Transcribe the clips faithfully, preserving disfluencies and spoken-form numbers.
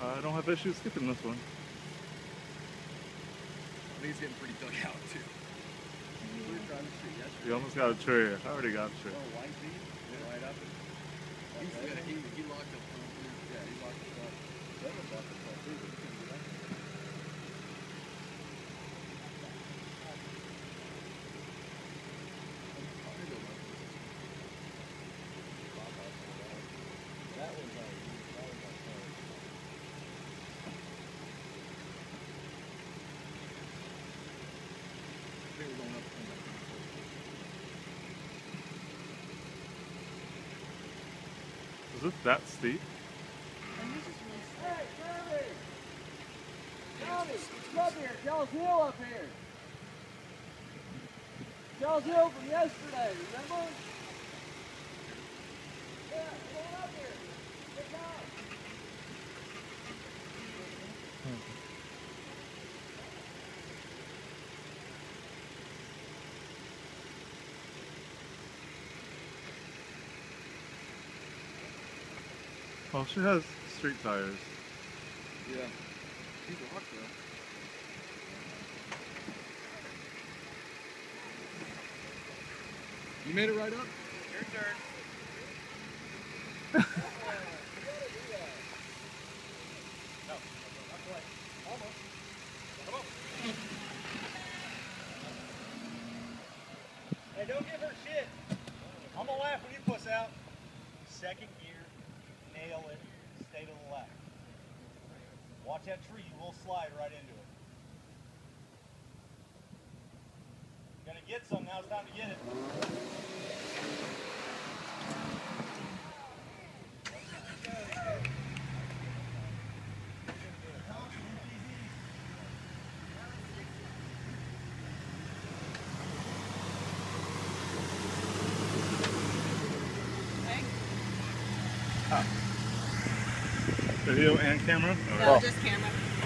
I don't have issues skipping this one. I think it's getting pretty dug out too. We were trying to see yesterday. You almost got a tree. I already got a tree. Oh, white feet? Yeah. Right up. He, yeah, he, he locked up front too. Yeah, he locked us up. Seven locked us up too, but he couldn't get up there. That was our, that was our car. They were going up and down. Is it that steep? Hey, Kirby! Tommy, come up here. Y'all's hill up here. Y'all's hill from yesterday, remember? Yeah, come on up here. Good job. Well, she has street tires. Yeah. She's locked though. You made it right up? Your turn. No, not quite. Almost. Come on. Hey, don't give her shit. I'm gonna laugh when you puss out. Second gear, nail it, stay to the left. Watch that tree, you will slide right into it. Gonna get some, now it's time to get it. Ah. Video and camera? No, just camera.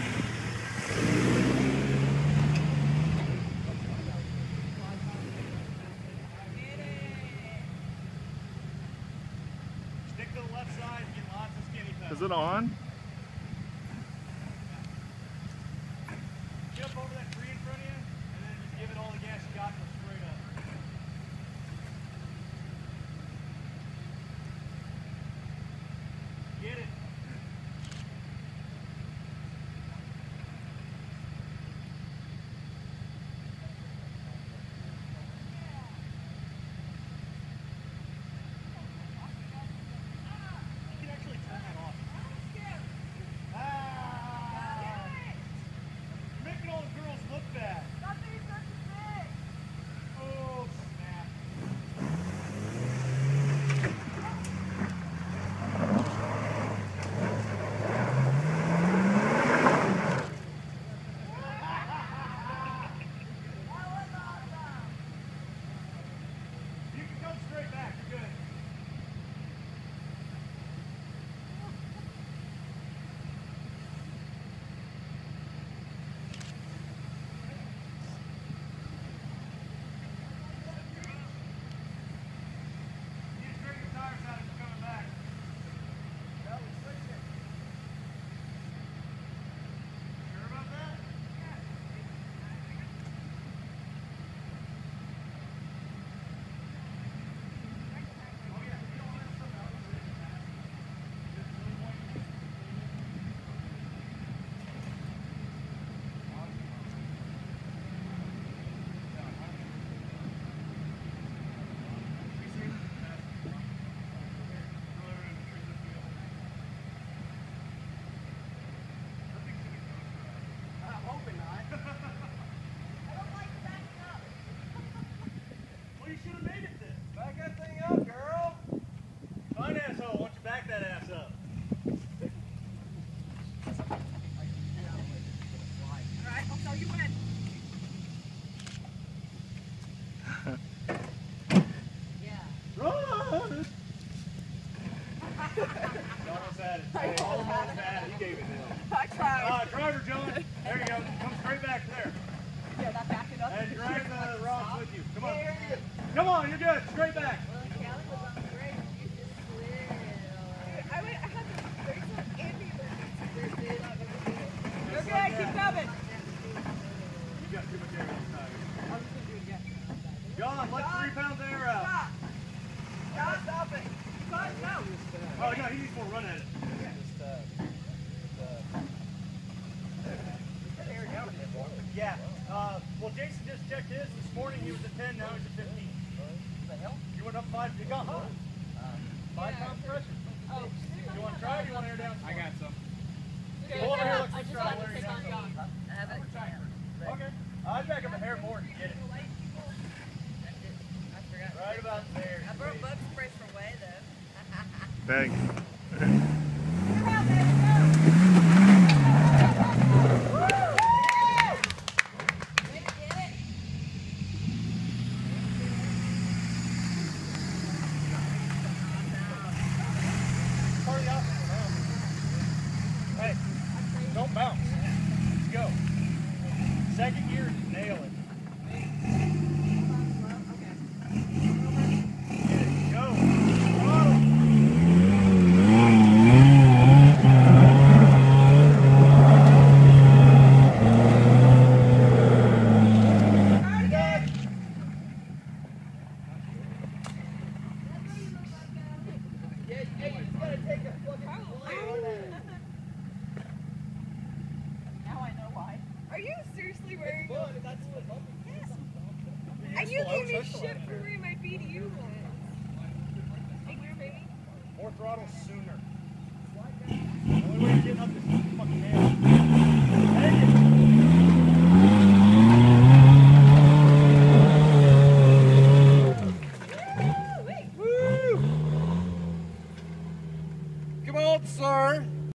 Stick to the left side, get lots of skinny pedals. Is it on? Jump over that tree in front of you, and then just give it all the gas you got and go straight up. Get it. You can actually turn that off. Ah! You're making all the girls look bad. Oh, snap. You can come straight back. You're good. You can straighten your tires out if you're coming back. Sure about that? Oh yeah, you don't want to mess up. I'm hoping not. Well, you should have made it then. Back that thing up, girl. Fine asshole, why don't you back that ass up? Alright, I'll tell you when. Yeah. Run! Almost had it. Almost had it. You gave it now. I tried. Ah, driver, John. There you go. Come straight back there. Yeah, not backing up. And drag the rocks with you. Come on. There it is. Come on, you're good. Straight back. Well, Callie was on the brakes. You just slid. I, went, I had the brakes on and the emergency brake. Yeah. Uh, well, Jason just checked his this morning. He was at ten. Now he's at fifteen. What the hell? You went up five. You got hot. Five pounds pressure. Oh, You want to try it? Or you want to air down? I got some. Go over here. Let's I just just try like to to air take down. on the I have it. Okay. I'd back up a hair more to get it. I forgot. Right about there. I brought bug spray for way though. Thanks. Party out now. Hey, don't bounce. Let's go. Second gear, nail it. Get it. Go. Throttle. You're done. Yeah, hey, you just gotta take a fucking Now I know why. Are you seriously wearing Look, that's what Yes. You're And you useful. I gave me was shit excellent. for wearing my B D U once. Hey, where, baby? More throttle sooner. The only way you're getting up is fucking nail it. Take it. Come on, sir.